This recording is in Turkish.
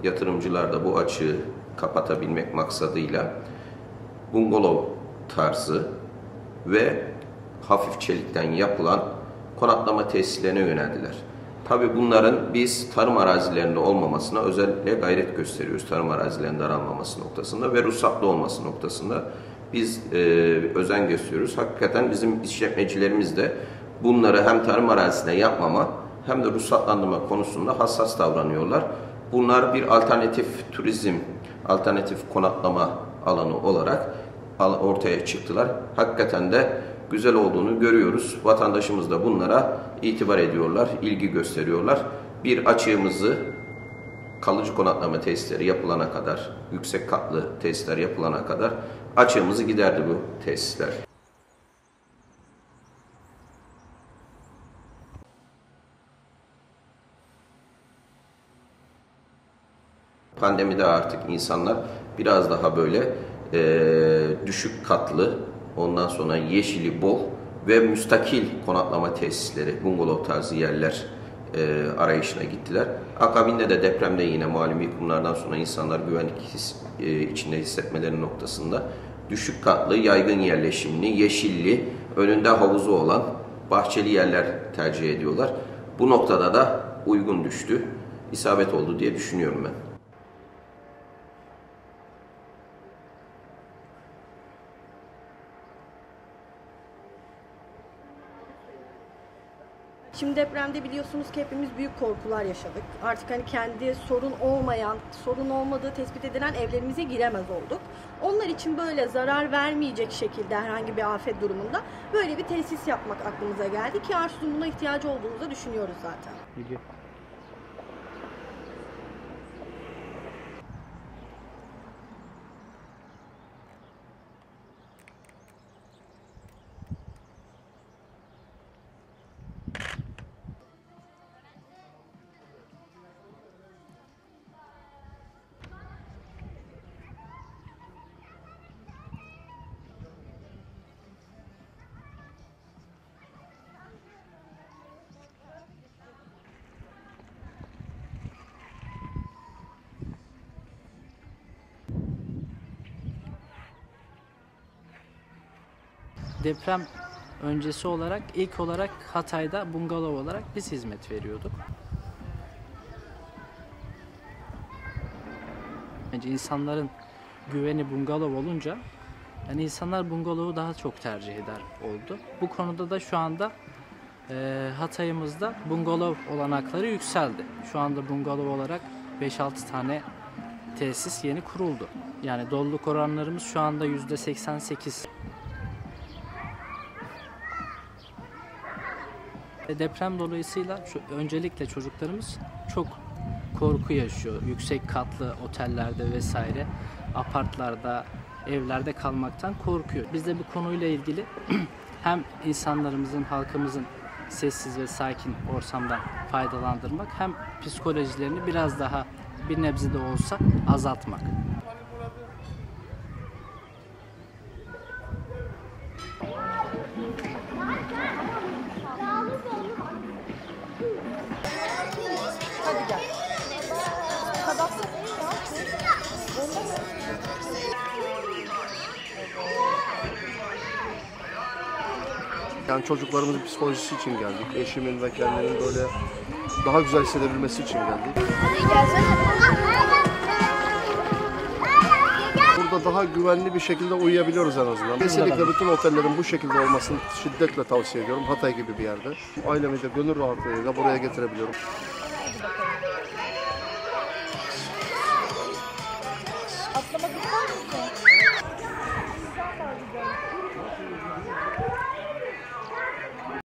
yatırımcılar da bu açığı kapatabilmek maksadıyla bungalov tarzı ve hafif çelikten yapılan konaklama tesislerine yöneldiler. Tabii bunların biz tarım arazilerinde olmamasına özellikle gayret gösteriyoruz. Tarım arazilerinin daralmaması noktasında ve ruhsatlı olması noktasında biz özen gösteriyoruz. Hakikaten bizim işletmecilerimiz de bunları hem tarım arazisinde yapmama hem de ruhsatlandırma konusunda hassas davranıyorlar. Bunlar bir alternatif turizm, alternatif konaklama alanı olarak ortaya çıktılar. Hakikaten de güzel olduğunu görüyoruz. Vatandaşımız da bunlara itibar ediyorlar, ilgi gösteriyorlar. Bir açığımızı kalıcı konaklama tesisleri yapılana kadar, yüksek katlı tesisler yapılana kadar açığımızı giderdi bu tesisler. Pandemide artık insanlar biraz daha böyle düşük katlı, ondan sonra yeşili bol ve müstakil konaklama tesisleri, bungalov tarzı yerler arayışına gittiler. Akabinde de depremde yine malum yıkımlardan sonra insanlar güvenlik içinde hissetmeleri noktasında düşük katlı, yaygın yerleşimli, yeşilli, önünde havuzu olan bahçeli yerler tercih ediyorlar. Bu noktada da uygun düştü, isabet oldu diye düşünüyorum ben. Şimdi depremde biliyorsunuz ki hepimiz büyük korkular yaşadık. Artık hani kendi sorun olmadığı tespit edilen evlerimize giremez olduk. Onlar için böyle zarar vermeyecek şekilde herhangi bir afet durumunda böyle bir tesis yapmak aklımıza geldi ki Arsus'un buna ihtiyacı olduğunu da düşünüyoruz zaten. Bilgi. Deprem öncesi olarak ilk olarak Hatay'da bungalov olarak biz hizmet veriyorduk. Bence insanların güveni bungalov olunca yani insanlar bungalovu daha çok tercih eder oldu. Bu konuda da şu anda Hatay'ımızda bungalov olanakları yükseldi. Şu anda bungalov olarak 5-6 tane tesis yeni kuruldu. Yani doluluk oranlarımız şu anda %88. Deprem dolayısıyla öncelikle çocuklarımız çok korku yaşıyor. Yüksek katlı otellerde vesaire, apartlarda, evlerde kalmaktan korkuyor. Biz de bu konuyla ilgili hem insanlarımızın, halkımızın sessiz ve sakin ortamdan faydalandırmak hem psikolojilerini biraz daha bir nebze de olsa azaltmak. Hadi gel. Yani çocuklarımızın psikolojisi için geldik. Eşimin ve kendinin böyle daha güzel hissedebilmesi için geldik. Burada daha güvenli bir şekilde uyuyabiliyoruz en azından. Kesinlikle bütün otellerin bu şekilde olmasını şiddetle tavsiye ediyorum. Hatay gibi bir yerde. Ailemi de gönül rahatlığıyla buraya getirebiliyorum.